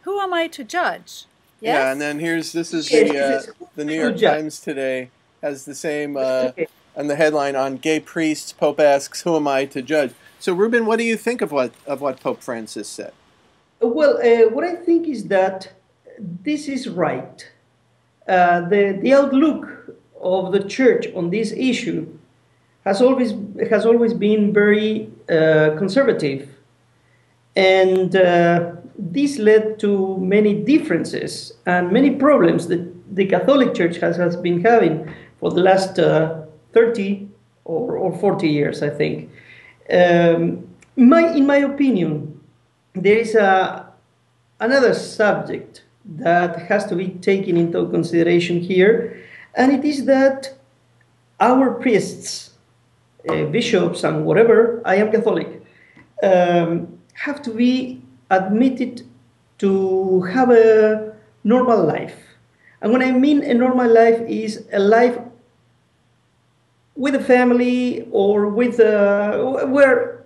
Who am I to judge? Yes? Yeah, and then this is the New York Times today has the same on the headline on gay priests. Pope asks, "Who am I to judge?" So, Ruben, what do you think of what Pope Francis said? Well, what I think is that this is right. The outlook of the church on this issue has always been very conservative, and this led to many differences and many problems that the Catholic Church has been having for the last 30 or 40 years, I think. In my opinion, there is another subject that has to be taken into consideration here, and it is that our priests, bishops, and whatever, I am Catholic, have to be admitted to have a normal life. And when I mean a normal life is a life with a family or with where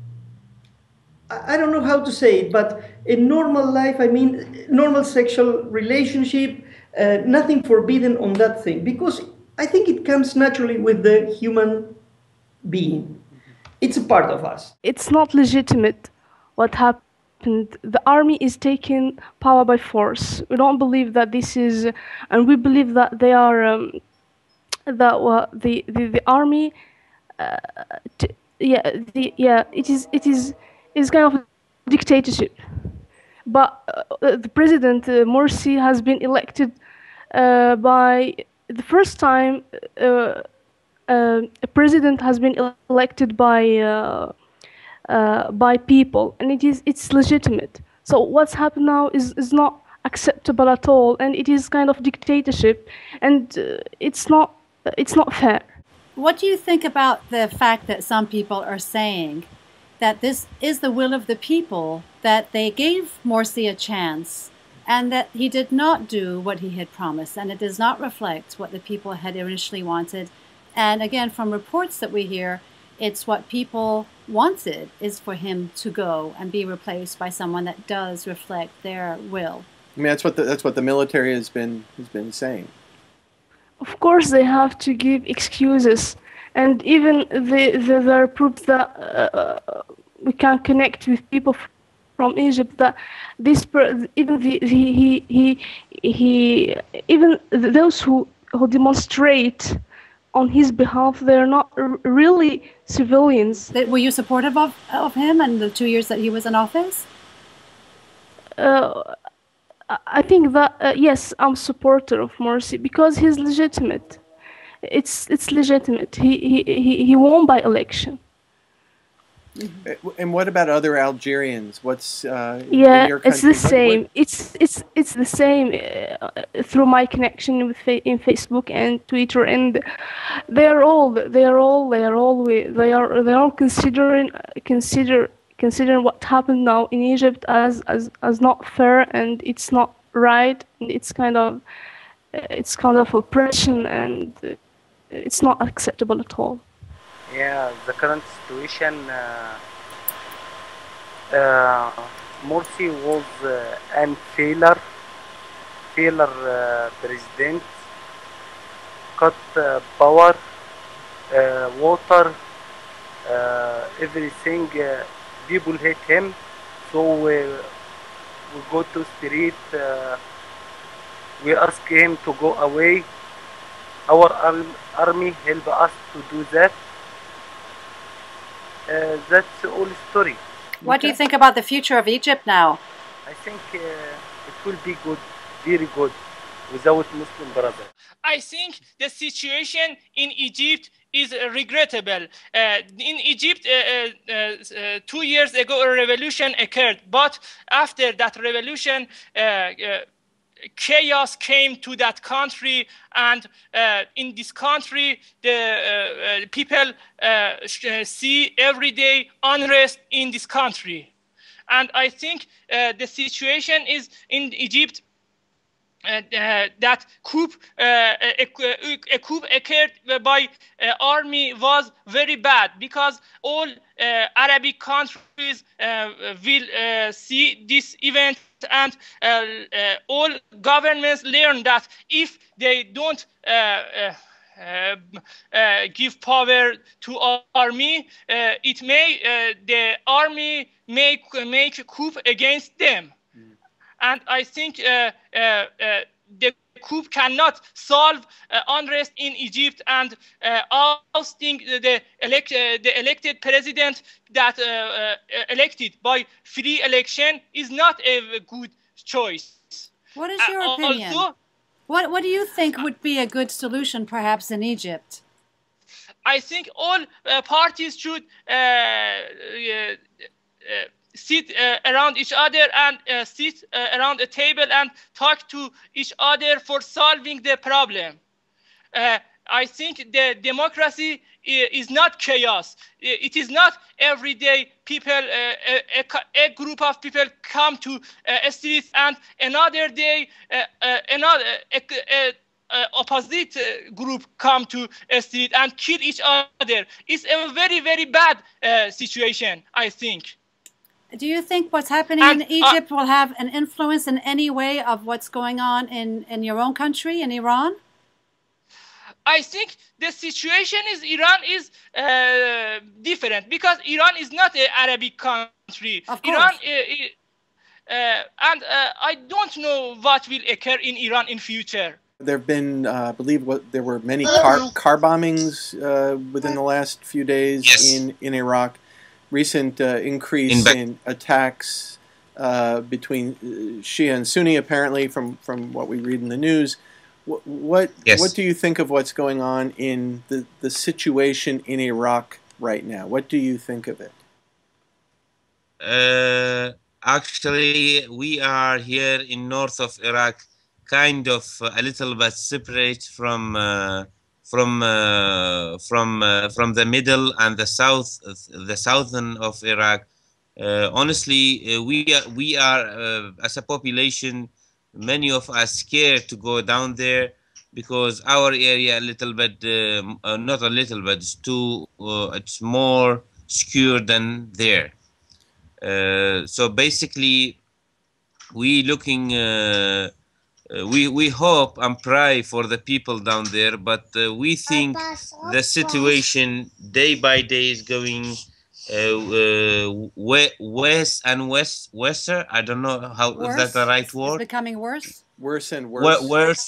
I don't know how to say it, but a normal life, I mean normal sexual relationship, nothing forbidden on that thing, because I think it comes naturally with the human being. It's a part of us. It's not legitimate what happened. The army is taking power by force. We don't believe that this is, and we believe that they are, the army, it is kind of dictatorship. But the president Morsi has been elected by the first time. A president has been elected by people, and it's legitimate. So what's happened now is not acceptable at all, and it is kind of dictatorship, and it's not fair. What do you think about the fact that some people are saying that this is the will of the people, that they gave Morsi a chance, and that he did not do what he had promised, and it does not reflect what the people had initially wanted? And again, from reports that we hear, it's what people wanted is for him to go and be replaced by someone that does reflect their will. I mean, that's what the military has been saying. Of course, they have to give excuses, and even there are proofs that we can connect with people from Egypt. That even those who demonstrate on his behalf, they're not really civilians. Were you supportive of him and the 2 years that he was in office? I think that yes, I'm a supporter of Morsi because he's legitimate. It's legitimate. He won by election. And what about other Algerians? What's in your country? It's the same. It's the same through my connection with in Facebook and Twitter, and they are all considering what happened now in Egypt as not fair, and it's not right, and it's kind of oppression, and it's not acceptable at all. Yeah, the current situation, Morsi was a failure president, cut power, water, everything. People hate him, so we go to street. We ask him to go away. Our army help us to do that. That's the whole story. What do you think about the future of Egypt now? I think it will be good, very good, without Muslim brothers. I think the situation in Egypt is regrettable. In Egypt, 2 years ago, a revolution occurred, but after that revolution, chaos came to that country, and in this country, the people see every day unrest in this country. And I think the situation is in Egypt that a coup occurred by army was very bad, because all Arabic countries will see this event and all governments learn that if they don't give power to army, it may the army make coup against them. And I think the coup cannot solve unrest in Egypt, and ousting the elected president that elected by free election is not a good choice. What is your opinion? What do you think would be a good solution, perhaps, in Egypt? I think all parties should sit around each other and sit around a table and talk to each other for solving the problem. I think the democracy is not chaos. It is not every day people, a group of people come to a street and another day another opposite group come to a street and kill each other. It's a very, very bad situation, I think. Do you think what's happening in Egypt will have an influence in any way of what's going on in your own country, in Iran? I think the situation in Iran is different because Iran is not an Arabic country. Of course. Iran, and I don't know what will occur in Iran in future. There have been, I believe, there were many car bombings within the last few days in Iraq. Recent increase in attacks between Shia and Sunni, apparently, from what we read in the news. What do you think of what's going on in the situation in Iraq right now? What do you think of it? Actually, we are here in north of Iraq, kind of a little bit separate from the middle and the south, the southern of Iraq. Honestly, we are as a population, many of us scared to go down there because our area a little bit, not a little bit, it's more secure than there. So basically, we looking. We hope and pray for the people down there, but we think the situation day by day is going west and wester. I don't know how is that the right word. It's becoming worse. Worse and worse.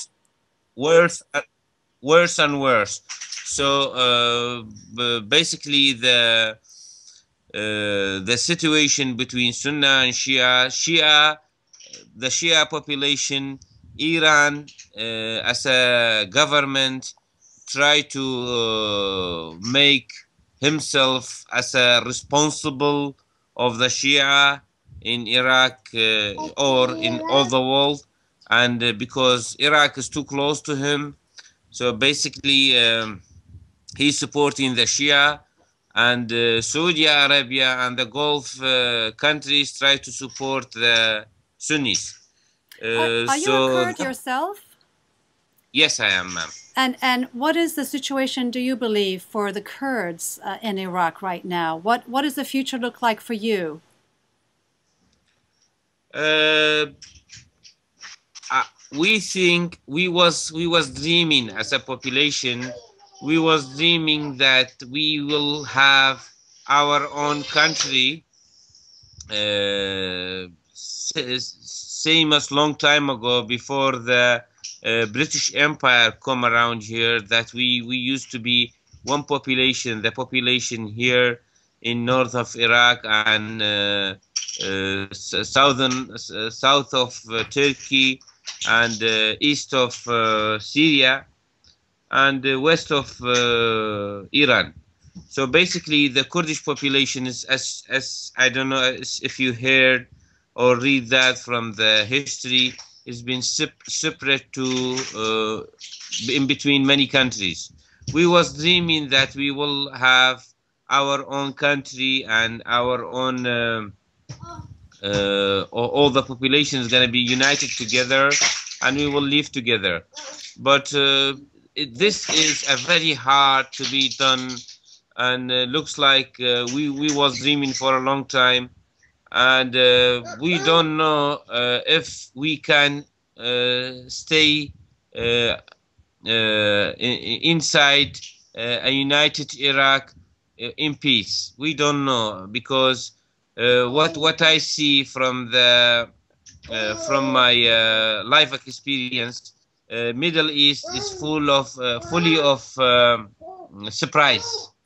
Worse and worse. So basically, the situation between Sunnah and Shia, the Shia population. Iran, as a government, try to make himself as a responsible of the Shia in Iraq or in all the world, and because Iraq is too close to him, so basically he's supporting the Shia, and Saudi Arabia and the Gulf countries try to support the Sunnis. Are you a Kurd yourself? Yes, I am, ma'am. And what is the situation, do you believe, for the Kurds in Iraq right now? What does the future look like for you? We think we was dreaming as a population. We was dreaming that we will have our own country. Same as long time ago, before the British Empire come around here, that we used to be one population, the population here in north of Iraq and south of Turkey and east of Syria and west of Iran. So basically, the Kurdish population is as I don't know if you heard or read that from the history, it's been separate to in between many countries. We was dreaming that we will have our own country and our own, all the population is going to be united together and we will live together. But this is a very hard to be done, and looks like we was dreaming for a long time. and we don't know if we can stay inside a united Iraq in peace. We don't know, because what I see from the from my life experience, Middle East is fully of surprise.